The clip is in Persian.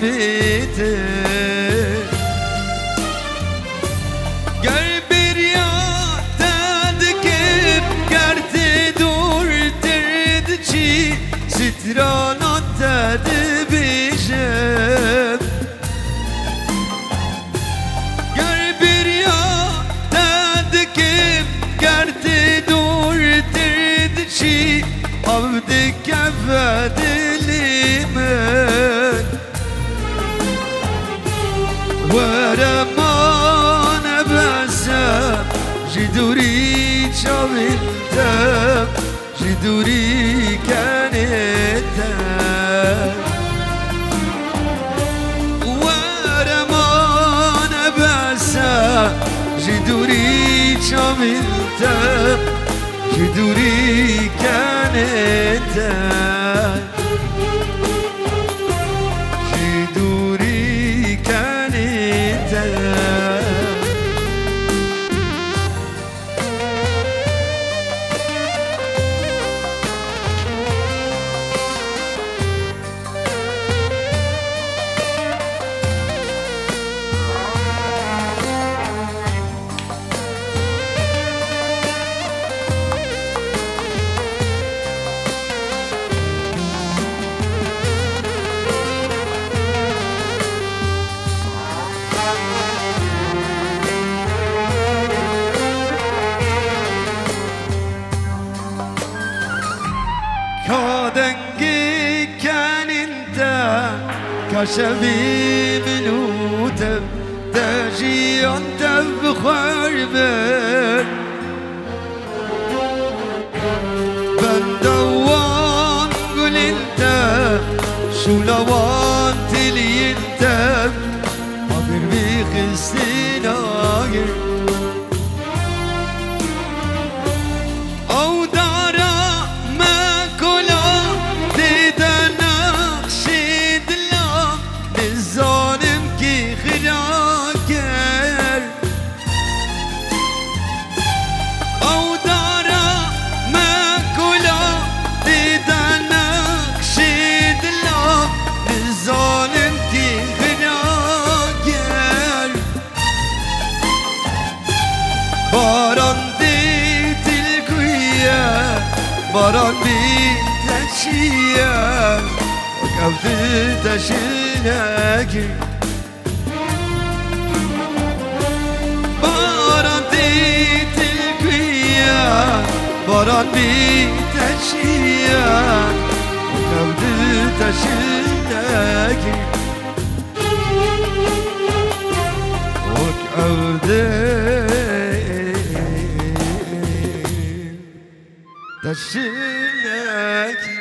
بیته گر بیریاد دکم گرد دور درد چی سترانات داد بیشم گر بیریاد دکم گرد دور درد چی عبد کفد لیمن ورمان بسم جدوری چاویلتم جدوری کنیتم ورمان بسم جدوری چاویلتم جدوری کنیتم جدوری کنیتم كادنجي كان انت كشبي منوتم تاجي انت بخربك بندوان قول انت شو لوان تلي انت عبر بيخستين آخر باران بیتشیه و کفت تشینکی باران دیتلکویه باران بیتشیه و کفت تشینکی و کفت تشینکی